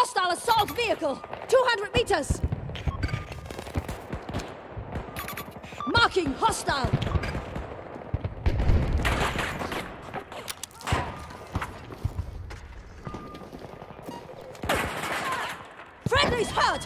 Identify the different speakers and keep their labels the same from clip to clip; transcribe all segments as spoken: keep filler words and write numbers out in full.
Speaker 1: Hostile assault vehicle! two hundred meters! Marking hostile! Friendly's hurt!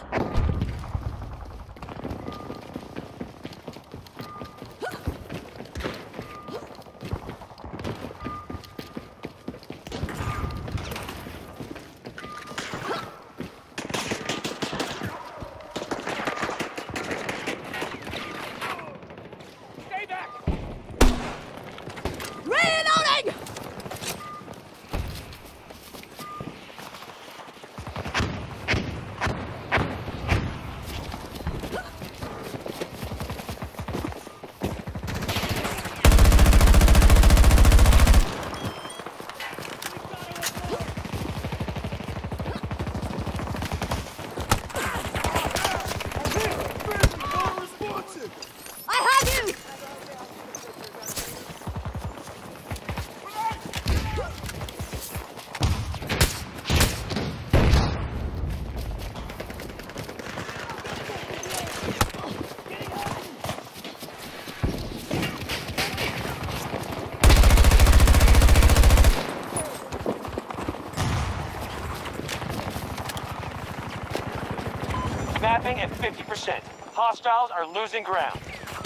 Speaker 2: Mapping at fifty percent. Hostiles are losing ground.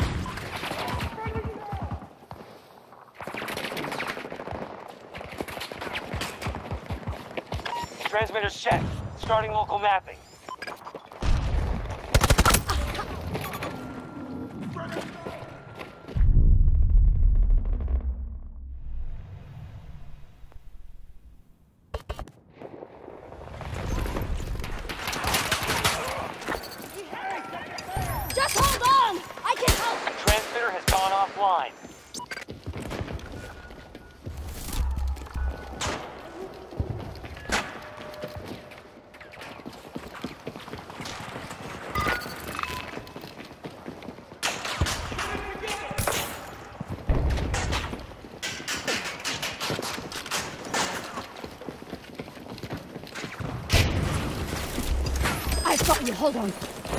Speaker 2: Transmitter set. Starting local mapping.
Speaker 1: Just hold on! I can help!
Speaker 2: The transmitter has gone offline.
Speaker 1: I've got you, hold on.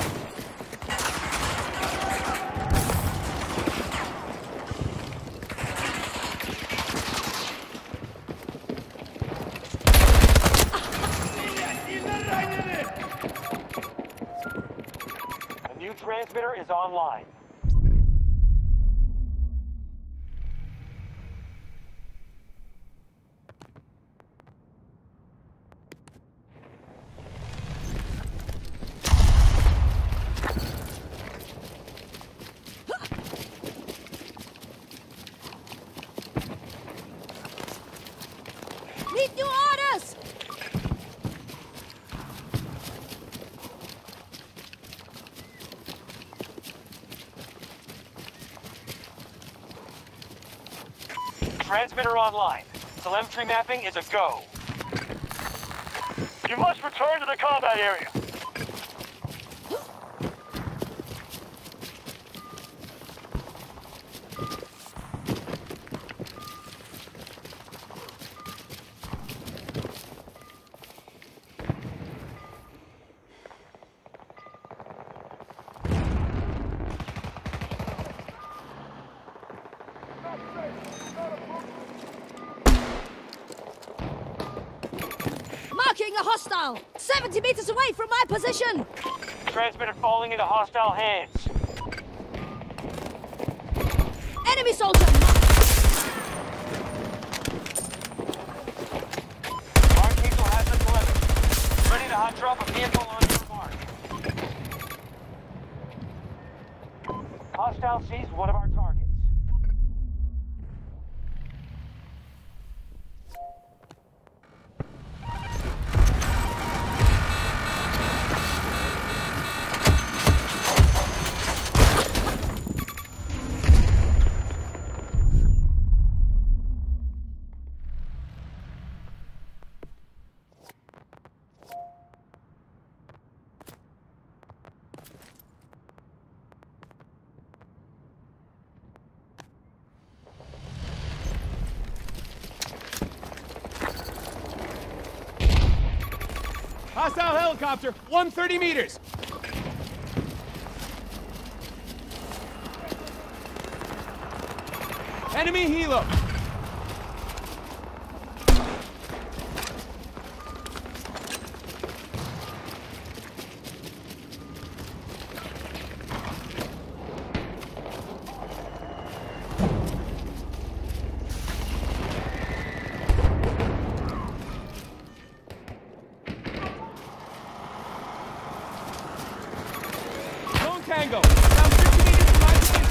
Speaker 2: A new transmitter is online.
Speaker 1: Need new orders!
Speaker 2: Transmitter online. Telemetry mapping is a go. You must return to the combat area.
Speaker 1: Marking a hostile! seventy meters away from my position!
Speaker 2: Transmitter falling into hostile hands.
Speaker 1: Enemy soldier!
Speaker 2: Mark Diesel has the telemetry. Ready to hot drop a vehicle on your mark. Hostile sees one of our targets.
Speaker 3: Hostile helicopter, one hundred thirty meters. Enemy helo. Tango, down fifty meters from my position.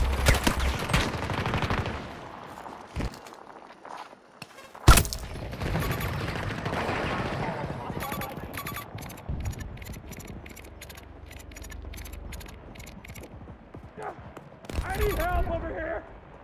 Speaker 3: I need help over here.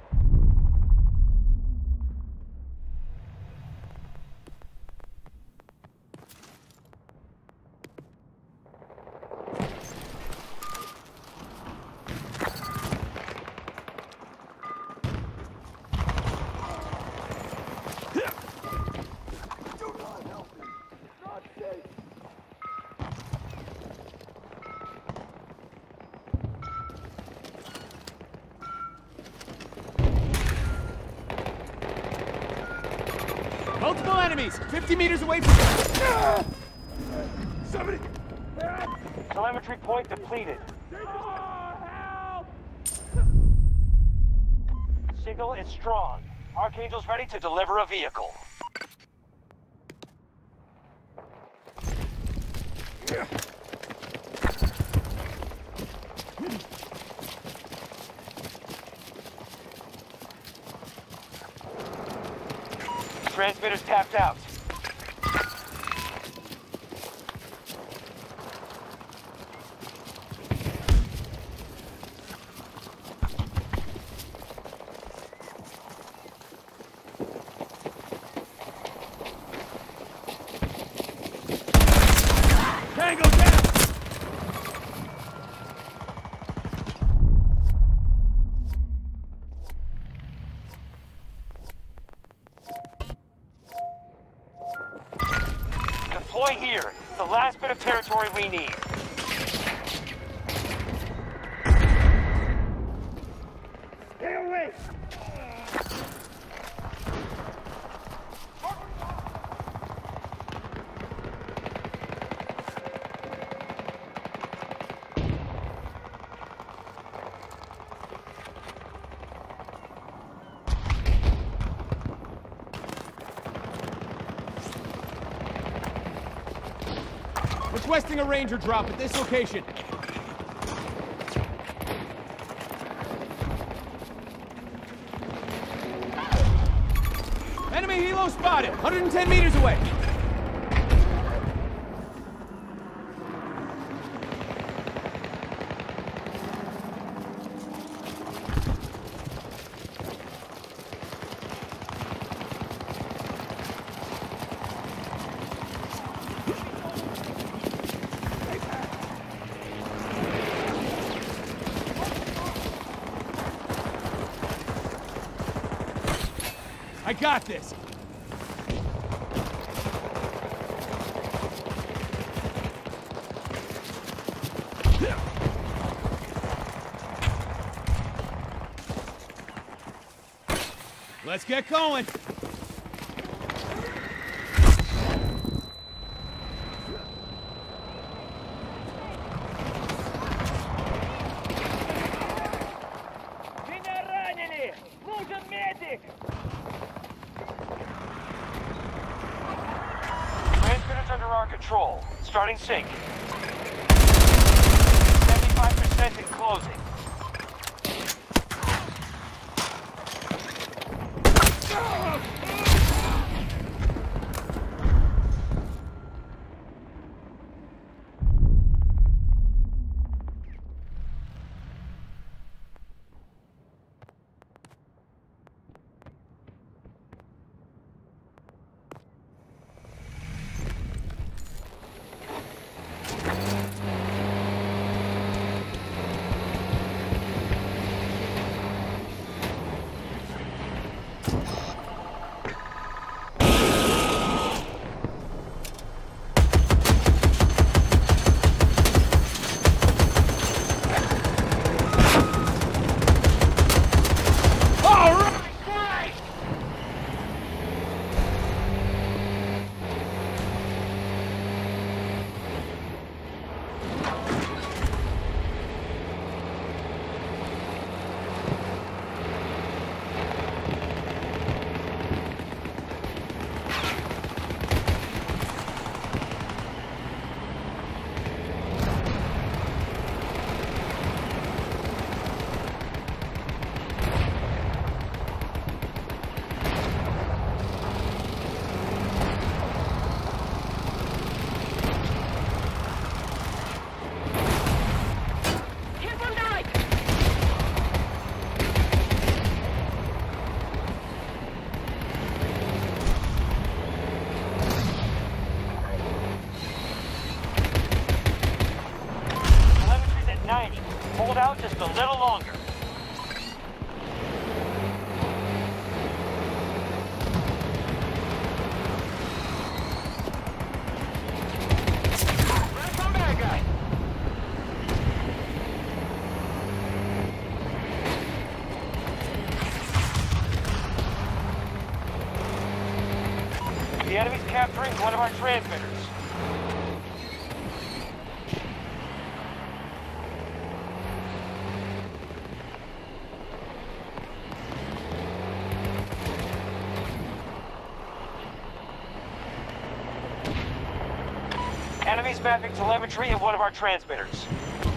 Speaker 3: Multiple enemies, fifty meters away from you. Somebody!
Speaker 2: Telemetry point depleted.
Speaker 3: Help!
Speaker 2: Signal is strong. Archangel's ready to deliver a vehicle. Transmitter's tapped out.
Speaker 3: Tango down!
Speaker 2: Deploy here. The last bit of territory we need. Stay away!
Speaker 3: Requesting a Ranger drop at this location. Enemy helo spotted, one hundred ten meters away. I got this! Let's get going!
Speaker 2: Transmitter's under our control. Starting sync. seventy-five percent in closing. just a little longer. That's some bad guy. The enemy's capturing one of our transmitters. Enemies mapping telemetry of one of our transmitters.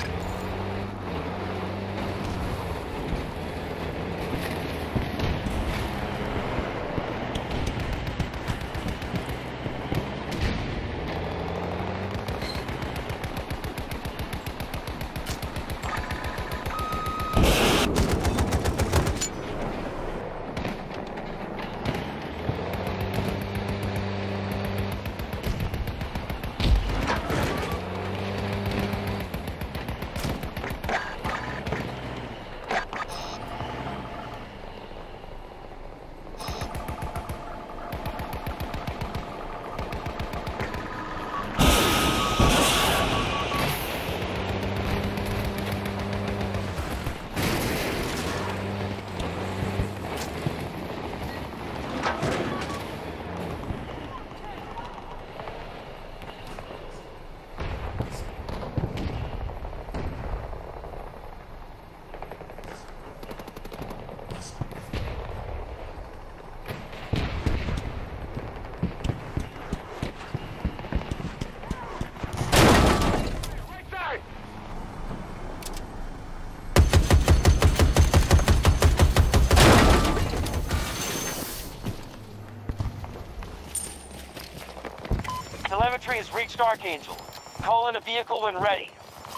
Speaker 2: Telemetry has reached Archangel. Call in a vehicle when ready.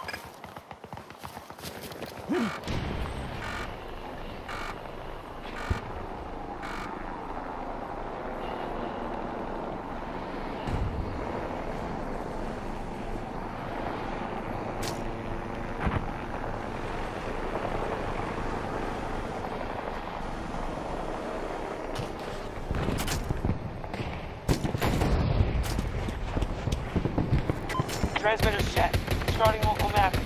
Speaker 2: Transmitter's set. Starting local mapping.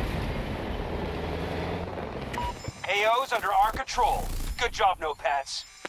Speaker 2: A O's under our control. Good job, Notepads.